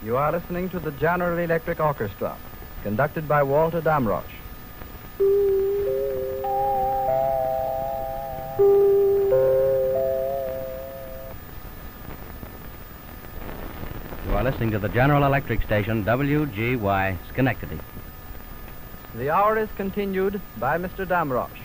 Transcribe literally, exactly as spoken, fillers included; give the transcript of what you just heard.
You are listening to the General Electric Orchestra, conducted by Walter Damrosch. You are listening to the General Electric station, W G Y, Schenectady. The hour is continued by Mister Damrosch.